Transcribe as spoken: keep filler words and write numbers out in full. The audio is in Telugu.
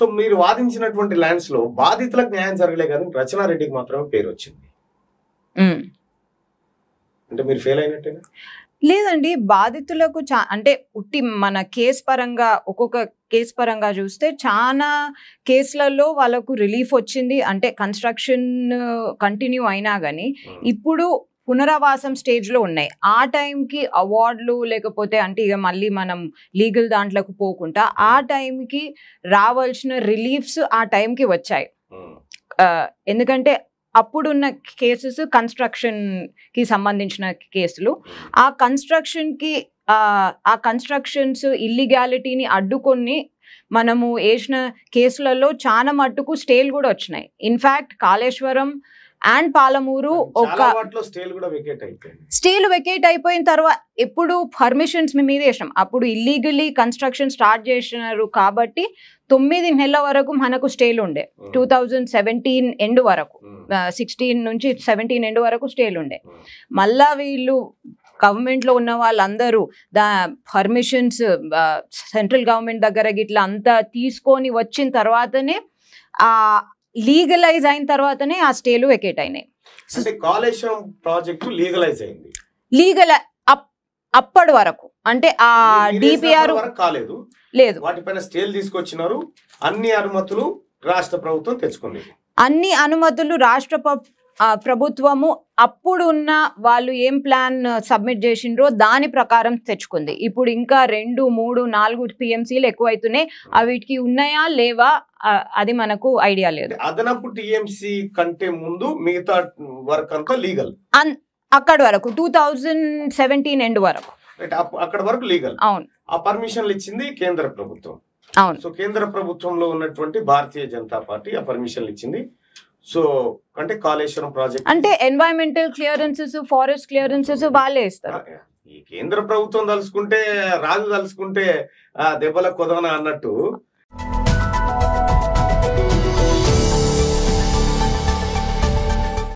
సో మీరు వాదించినటువంటి ల్యాండ్స్ లో బాధితులకు న్యాయం జరగలే కానీ రచనారెడ్డికి మాత్రమే పేరు వచ్చింది. అంటే మీరు ఫెయిల్ అయినట్టేనా? లేదండి, బాధితులకు చా అంటే ఉట్టి మన కేసు పరంగా ఒక్కొక్క కేసు పరంగా చూస్తే చాలా కేసులలో వాళ్ళకు రిలీఫ్ వచ్చింది. అంటే కన్స్ట్రక్షన్ కంటిన్యూ అయినా కానీ ఇప్పుడు పునరావాసం స్టేజ్లో ఉన్నాయి. ఆ టైంకి అవార్డులు లేకపోతే అంటే ఇక మళ్ళీ మనం లీగల్ దాంట్లోకి పోకుండా ఆ టైంకి రావాల్సిన రిలీఫ్స్ ఆ టైంకి వచ్చాయి. ఎందుకంటే అప్పుడున్న కేసెస్ కన్స్ట్రక్షన్కి సంబంధించిన కేసులు. ఆ కన్స్ట్రక్షన్కి ఆ కన్స్ట్రక్షన్స్ ఇల్లీగాలిటీని అడ్డుకొని మనము వేసిన కేసులలో చాలా మట్టుకు స్టేలు కూడా వచ్చినాయి. ఇన్ఫ్యాక్ట్ కాళేశ్వరం అండ్ పాలమూరు ఒక స్టేలు వెకేట్ అయిపోయిన తర్వాత ఎప్పుడు పర్మిషన్స్ మేము మీద వేసాం. అప్పుడు ఇల్లీగలీ కన్స్ట్రక్షన్ స్టార్ట్ చేసినారు కాబట్టి తొమ్మిది నెలల వరకు మనకు స్టేలు ఉండే. టూ థౌజండ్ సెవెంటీన్ ఎండ్ వరకు, సిక్స్టీన్ నుంచి సెవెంటీన్ ఎండ్ వరకు స్టేలు ఉండే. మళ్ళా వీళ్ళు గవర్నమెంట్లో ఉన్న వాళ్ళందరూ దా పర్మిషన్స్ సెంట్రల్ గవర్నమెంట్ దగ్గర గిట్లా అంతా తీసుకొని వచ్చిన తర్వాతనే ఆ లీగలైజ్ అయిన తర్వాతనే ఆ స్టేలు వెకేట్ అయినాయి. కాళేశ్వరం ప్రాజెక్టు లీగలైజ్ అయింది. లీగల్ అప్పటి వరకు అంటే ఆ డిపిఆర్ కాలేదు, లేదు, వాటిపైన స్టేలు తీసుకొచ్చినారు. అన్ని అనుమతులు రాష్ట్ర ప్రభుత్వం తెచ్చుకుంది. అన్ని అనుమతులు రాష్ట్ర ప్రభుత్వము అప్పుడున్న వాళ్ళు ఏం ప్లాన్ సబ్మిట్ చేసిండ్రో దాని ప్రకారం తెచ్చుకుంది. ఇప్పుడు ఇంకా రెండు మూడు నాలుగు టీఎంసీలు ఎక్కువైతున్నాయి. వీటికి ఉన్నాయా లేవా అది మనకు ఐడియా లేదు. అదనపు టీఎంసీ కంటే ముందు మిగతా వర్క్ అంతా లీగల్ అక్కడి వరకు టూ థౌజండ్ సెవెంటీన్ ఎండ్ వరకు అక్కడ వరకు లీగల్. అవును, ఆ పర్మిషన్లు ఇచ్చింది కేంద్ర ప్రభుత్వం. అవును, సో కేంద్ర ప్రభుత్వంలో ఉన్నటువంటి భారతీయ జనతా పార్టీ ఆ పర్మిషన్లు ఇచ్చింది. సో అంటే కాళేశ్వరం ప్రాజెక్ట్ అంటే ఎన్వైరన్మెంటల్ క్లియరెన్సెస్, ఫారెస్ట్ క్లియరెన్సెస్ వాళ్ళే ఇస్తారు. ఈ కేంద్ర ప్రభుత్వం తలుసుకుంటే రాజు తలుసుకుంటే దెబ్బల కొదవన అన్నట్టు